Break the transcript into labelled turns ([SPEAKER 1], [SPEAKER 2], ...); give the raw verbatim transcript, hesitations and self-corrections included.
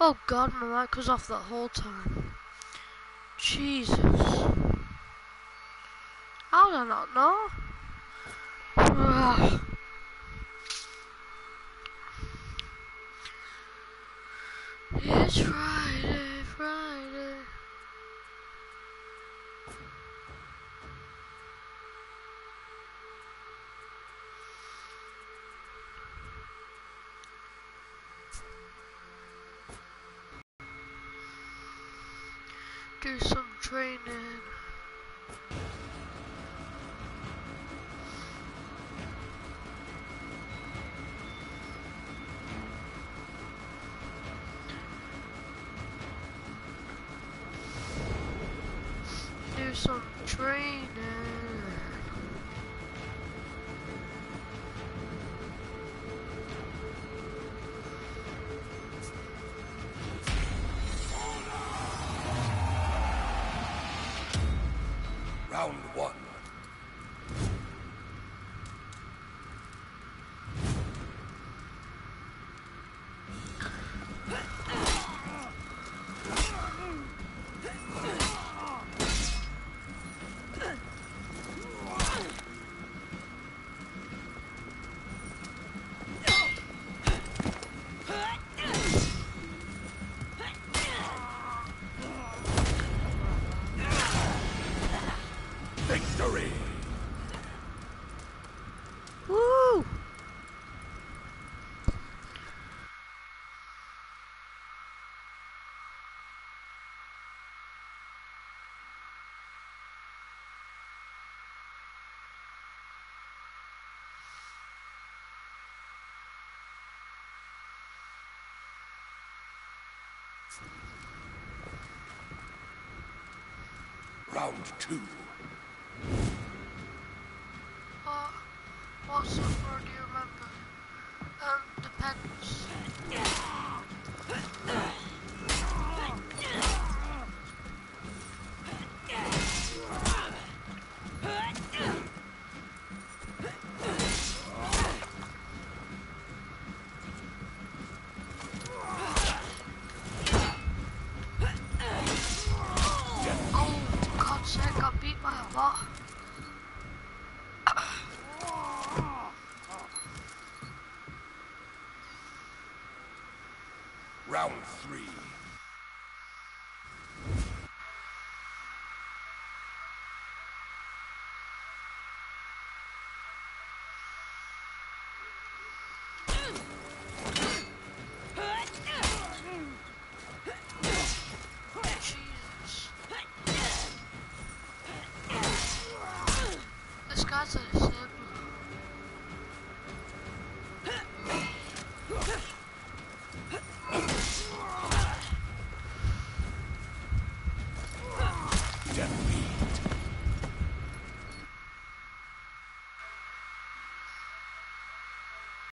[SPEAKER 1] Oh god, my mic was off that whole time. Jesus. How did I not know? Ugh. It's Friday, Friday. Do some training. Do some training.
[SPEAKER 2] Round one. Victory!
[SPEAKER 1] Woo!
[SPEAKER 2] Round two.
[SPEAKER 1] Uh, what sufferer do you remember? Um, depends. Oh, for God's sake, I beat by a lot.
[SPEAKER 2] Round three.